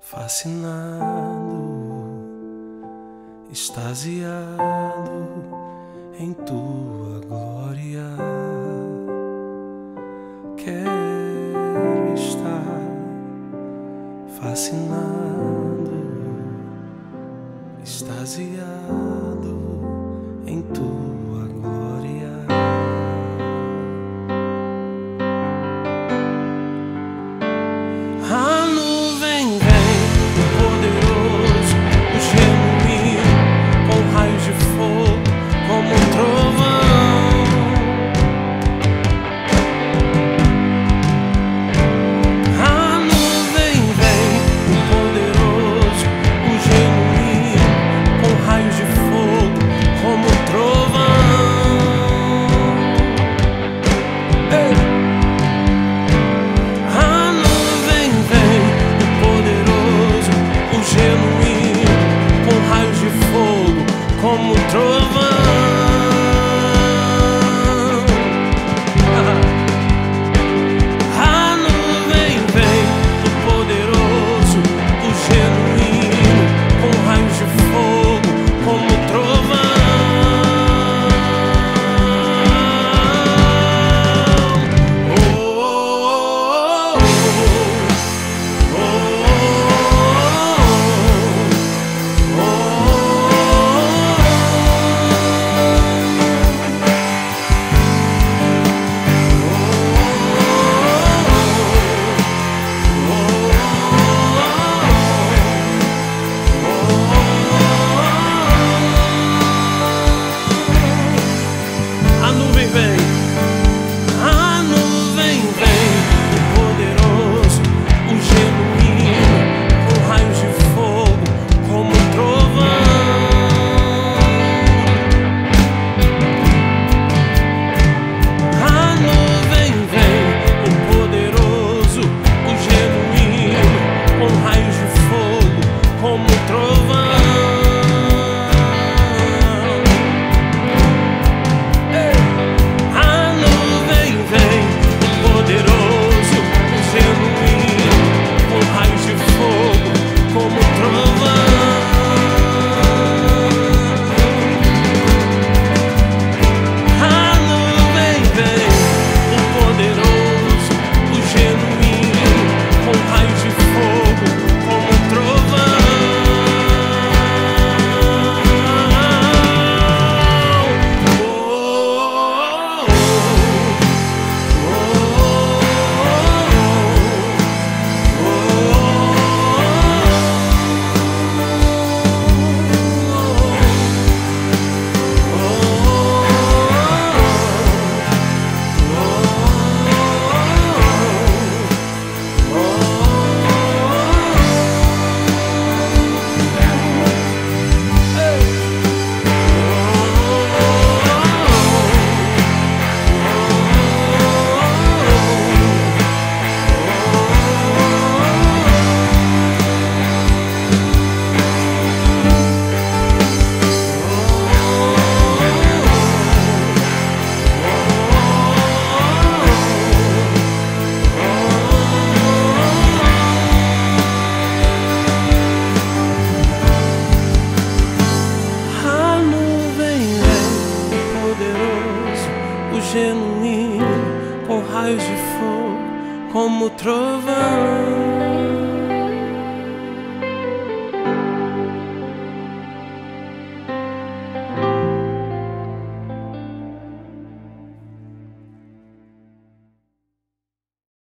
fascinado, extasiado em tua glória. Quero estar fascinado, extasiado em tua glória. A nuvem vem, o poderoso, o genuíno, com raios de fogo, como um trovão. A nuvem vem, o poderoso, o genuíno, com raios de fogo, como um trovão. Ei! Genuíno, com raios de fogo, como um trovão. A nuvem vem, o poderoso, o genuíno, com raios de fogo, como um trovão. Genuíno, com raios de fogo, como trovão.